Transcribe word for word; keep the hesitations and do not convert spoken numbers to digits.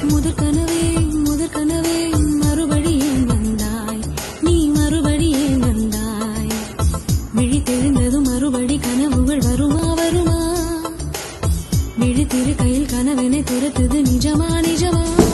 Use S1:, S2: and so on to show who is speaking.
S1: முதற் கனவே முதற் கனவே மறுபடி ஏன் வந்தாய் நீ மறுபடி ஏன் வந்தாய் விழித்தெழுந்ததும் மறுபடி கனவுகள் வருமா வருமா விழித்திரு கையில் கனவெனை துரத்துது நிஜமா நிஜமா